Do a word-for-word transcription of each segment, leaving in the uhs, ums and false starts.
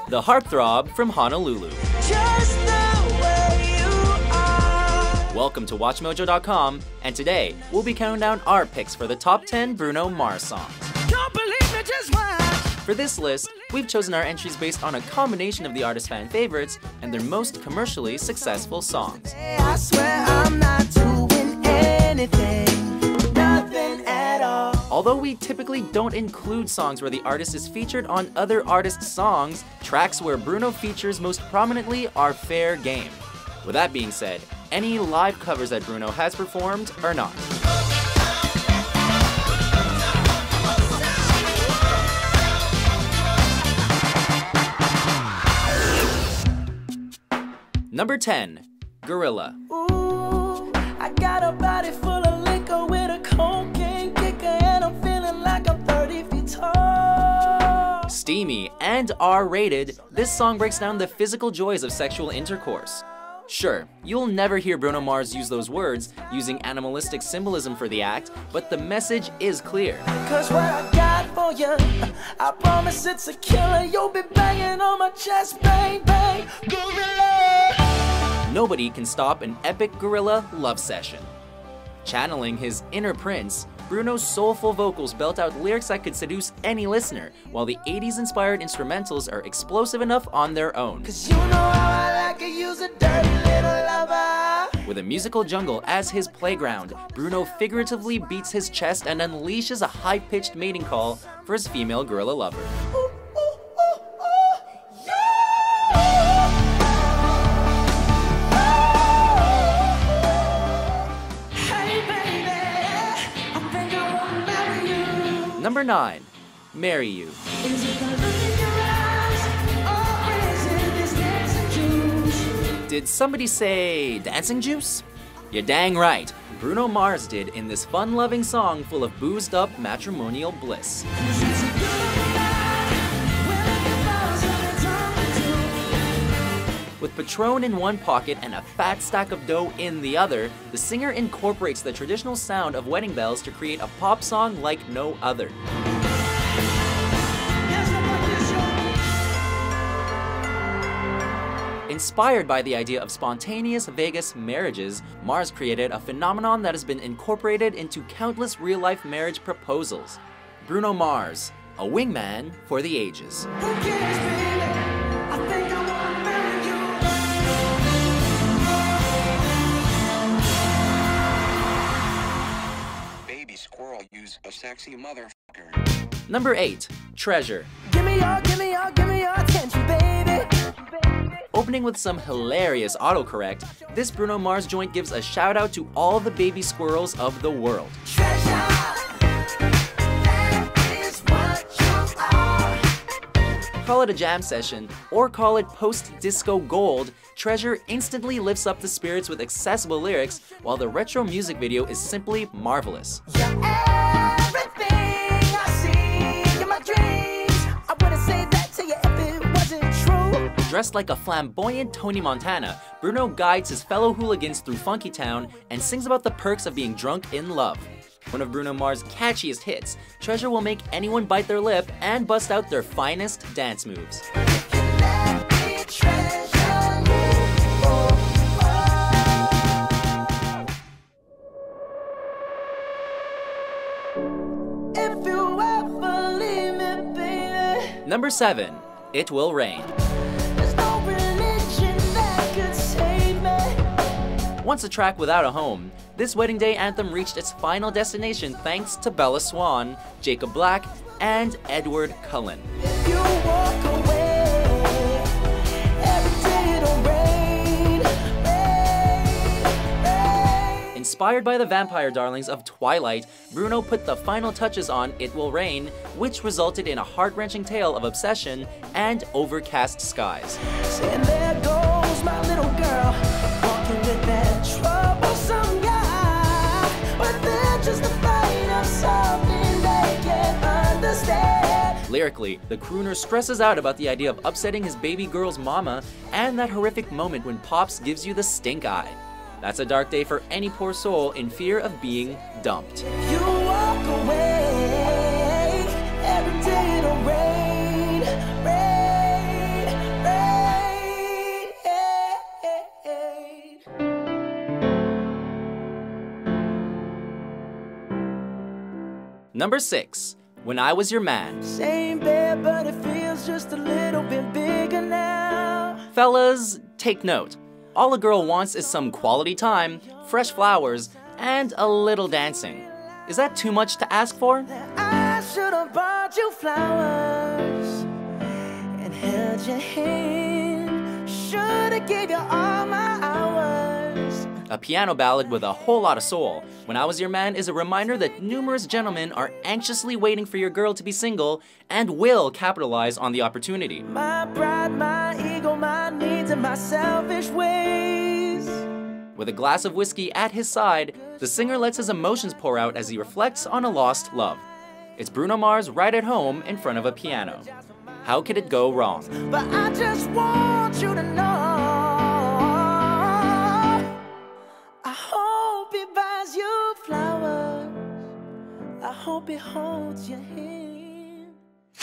the heartthrob from Honolulu. Just the way you are. Welcome to Watch Mojo dot com, and today we'll be counting down our picks for the top ten Bruno Mars songs. Don't believe me, just watch. For this list, we've chosen our entries based on a combination of the artist's fan favorites and their most commercially successful songs. I swear I'm not doing anything, nothing at all. Although we typically don't include songs where the artist is featured on other artists' songs, tracks where Bruno features most prominently are fair game. With that being said, any live covers that Bruno has performed are not. Number ten, Gorilla. Ooh, I got a body full of liquor with a cocaine kicker, and I'm feeling like I'm thirty feet tall. Steamy and R-rated, this song breaks down the physical joys of sexual intercourse. Sure, you'll never hear Bruno Mars use those words, using animalistic symbolism for the act, but the message is clear. Cause what I got for you, I promise it's a killer. You'll be banging on my chest, bang, bang, gorilla. Nobody can stop an epic gorilla love session. Channeling his inner prince, Bruno's soulful vocals belt out lyrics that could seduce any listener, while the eighties-inspired instrumentals are explosive enough on their own. Cause you know how I like to use a dirty little lover. With a musical jungle as his playground, Bruno figuratively beats his chest and unleashes a high-pitched mating call for his female gorilla lover. Ooh, ooh, ooh, ooh, yeah. Hey baby, I think I wanna marry you. Number nine, Marry You. Is it the look in your eyes, or is it this dancing juice? Did somebody say dancing juice? You're dang right, Bruno Mars did in this fun-loving song full of boozed-up matrimonial bliss. With Patron in one pocket and a fat stack of dough in the other, the singer incorporates the traditional sound of wedding bells to create a pop song like no other. Inspired by the idea of spontaneous Vegas marriages, Mars created a phenomenon that has been incorporated into countless real-life marriage proposals. Bruno Mars, a wingman for the ages. Baby squirrel use a sexy motherfucker. Number eight, Treasure. Give me your, give me your, give me your attention, baby. Opening with some hilarious autocorrect, this Bruno Mars joint gives a shout out to all the baby squirrels of the world. Treasure, that is what you are. Call it a jam session, or call it post-disco gold, Treasure instantly lifts up the spirits with accessible lyrics, while the retro music video is simply marvelous. You're everything I see in my dreams. I wouldn't say that to you if it wasn't true. Dressed like a flamboyant Tony Montana, Bruno guides his fellow hooligans through Funky Town and sings about the perks of being drunk in love. One of Bruno Mars' catchiest hits, Treasure will make anyone bite their lip and bust out their finest dance moves. Let me treasure you. If you ever leave me, baby, Number seven, It Will Rain. there's no religion that could save me. Once a track without a home, this wedding day anthem reached its final destination thanks to Bella Swan, Jacob Black, and Edward Cullen. If you walk away, every day it'll rain, rain, rain. Inspired by the vampire darlings of Twilight, Bruno put the final touches on It Will Rain, which resulted in a heart-wrenching tale of obsession and overcast skies. And there goes my little girl, walking with that troublesome guy, but they're just afraid of something they can't understand. Lyrically, the crooner stresses out about the idea of upsetting his baby girl's mama and that horrific moment when Pops gives you the stink eye. That's a dark day for any poor soul in fear of being dumped. You walk away, every day it'll rain, rain, Number six. When I Was Your Man. Same bed, but it feels just a little bit bigger now. Fellas, take note. All a girl wants is some quality time, fresh flowers, and a little dancing. Is that too much to ask for? I should have bought you flowers and held your hand. Should have gave you all my hours. A piano ballad with a whole lot of soul. When I Was Your Man is a reminder that numerous gentlemen are anxiously waiting for your girl to be single and will capitalize on the opportunity. My pride, my ego, my needs, and my selfish ways. With a glass of whiskey at his side, the singer lets his emotions pour out as he reflects on a lost love. It's Bruno Mars right at home in front of a piano. How could it go wrong? But I just want you to know, I hope he buys you flowers. I hope he holds your hand.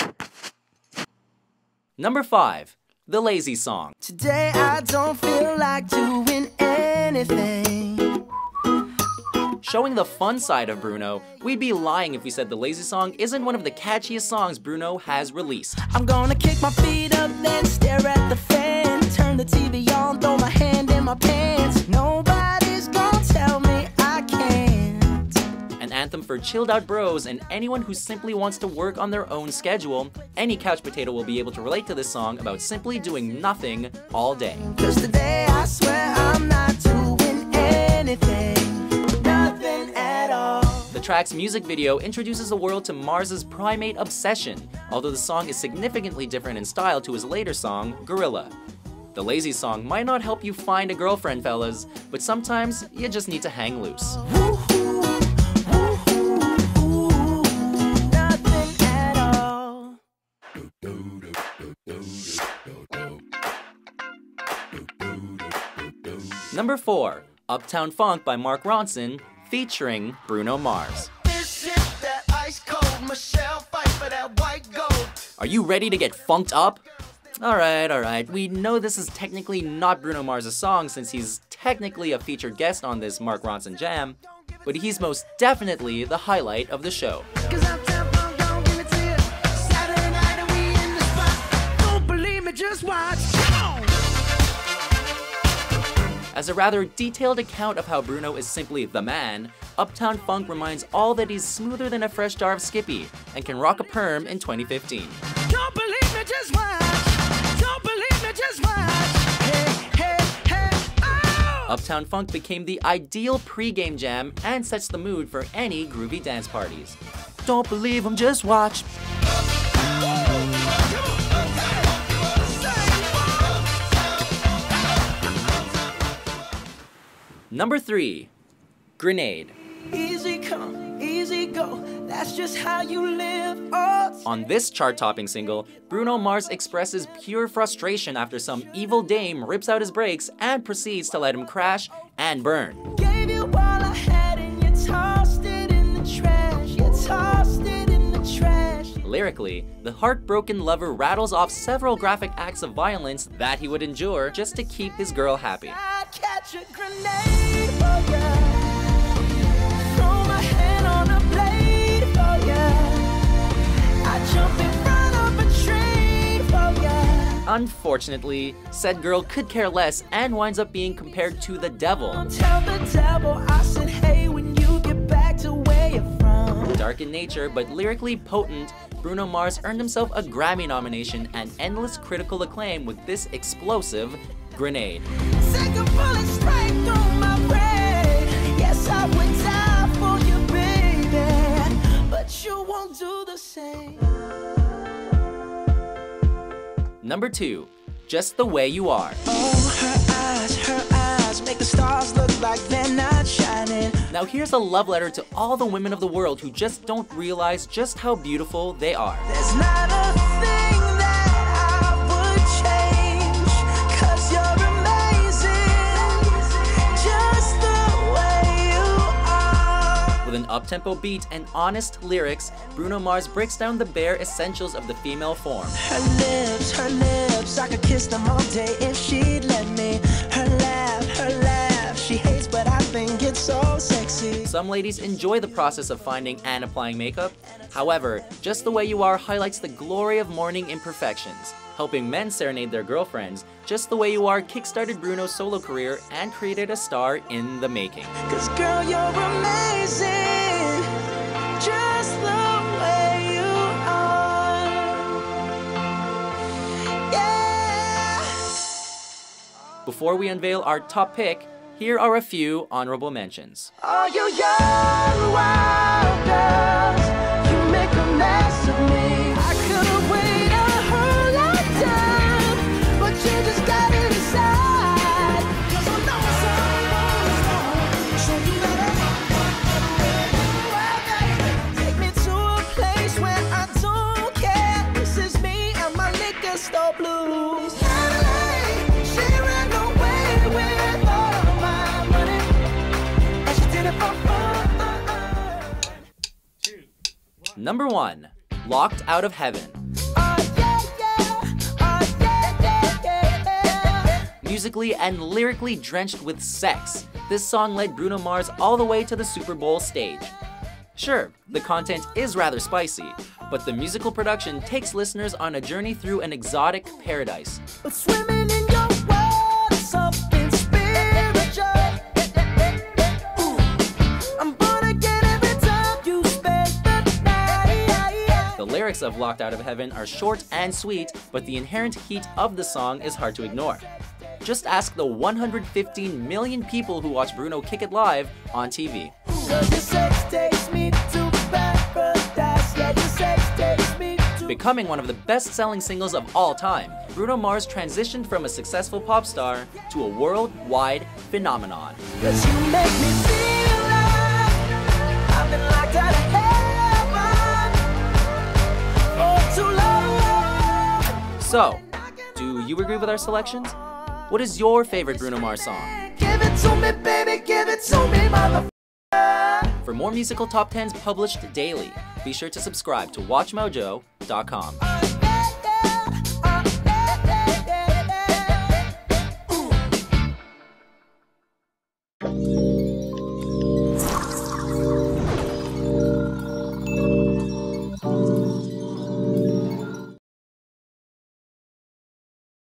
Number five. The Lazy Song. Today I don't feel like doing anything. Showing the fun side of Bruno, we'd be lying if we said The Lazy Song isn't one of the catchiest songs Bruno has released. I'm gonna kick my feet up, then stare at the fan. Turn the T V on, throw my hand in my pants. Nobody's gonna tell me I can't. An anthem for chilled out bros and anyone who simply wants to work on their own schedule. Any couch potato will be able to relate to this song about simply doing nothing all day. Cause today I swear I'm not doing anything. Nothing at all. The track's music video introduces the world to Mars's primate obsession, although the song is significantly different in style to his later song, Gorilla. The Lazy Song might not help you find a girlfriend, fellas, but sometimes you just need to hang loose. Woo-hoo, woo-hoo, ooh, nothing at all. Number four. Uptown Funk by Mark Ronson, featuring Bruno Mars. This is that ice cold Michelle fight for that white gold. Are you ready to get funked up? Alright, alright, we know this is technically not Bruno Mars' song since he's technically a featured guest on this Mark Ronson jam, but he's most definitely the highlight of the show. Cause Uptown Funk don't give it to you. Saturday night and we in the spot. Don't believe me, just watch. Come on. As a rather detailed account of how Bruno is simply the man, Uptown Funk reminds all that he's smoother than a fresh jar of Skippy and can rock a perm in twenty fifteen. Don't believe me, just watch. Don't believe me, just watch. Hey, hey, hey, oh! Uptown Funk became the ideal pre-game jam and sets the mood for any groovy dance parties. Don't believe him, just watch. Number three. Grenade. Easy come, easy go. That's just how you live. Oh. On this chart-topping single, Bruno Mars expresses pure frustration after some evil dame rips out his brakes and proceeds to let him crash and burn. Gave you all I had and you tossed it in the trash. You tossed it in the trash. Lyrically, the heartbroken lover rattles off several graphic acts of violence that he would endure just to keep his girl happy. I'd catch a grenade for ya. Throw my hand on a blade for ya. I'd jump in front of a train for ya. Unfortunately, said girl could care less and winds up being compared to the devil. Don't tell the devil I said hey when you get back to where you're from. Dark in nature but lyrically potent, Bruno Mars earned himself a Grammy nomination and endless critical acclaim with this explosive Grenade. Take a bullet straight through my brain. Yes, I would die for you, baby, but you won't do the same. Number two. Just the Way You Are. Oh, her eyes, her eyes make the stars look like they're not shining. Now here's a love letter to all the women of the world who just don't realize just how beautiful they are. There's not a thing that I would change, 'cause you're amazing, just the way you are. With an up-tempo beat and honest lyrics, Bruno Mars breaks down the bare essentials of the female form. Her lips, her lips, I could kiss them all day if she'd let me. Her laugh, her laugh, she hates but I think it's so sexy. Some ladies enjoy the process of finding and applying makeup. However, Just the Way You Are highlights the glory of morning imperfections. Helping men serenade their girlfriends, Just the Way You Are kickstarted Bruno's solo career and created a star in the making. 'Cause girl, you're amazing, just the way you are. Yeah. Before we unveil our top pick, here are a few honorable mentions. All you young wild girls, you make a mess of me. I could've waited a whole lifetime, but you just got it inside. 'Cause I know it's all so you better take me to a place where I don't care. This is me and my liquor store blues. Adelaide, she ran away with all of my money, and she did it for fun. Number one, Locked Out of Heaven. Oh yeah, yeah, oh yeah, yeah, yeah. Musically and lyrically drenched with sex, this song led Bruno Mars all the way to the Super Bowl stage. Sure, the content is rather spicy, but the musical production takes listeners on a journey through an exotic paradise. But swimming in your world is something spiritual. Ooh, I'm born again every time you spend the night. The lyrics of Locked Out of Heaven are short and sweet, but the inherent heat of the song is hard to ignore. Just ask the one hundred fifteen million people who watch Bruno kick it live on T V. 'Cause your sex takes me to paradise. Yeah, your sex takes me to. Becoming one of the best-selling singles of all time, Bruno Mars transitioned from a successful pop star to a worldwide phenomenon. 'Cause you make me feel like I've been locked out of heaven for too long. So, do you agree with our selections? What is your favorite Bruno Mars song? Give it to me, baby, give it to me, mother. For more musical top tens published daily, be sure to subscribe to watch mojo dot com.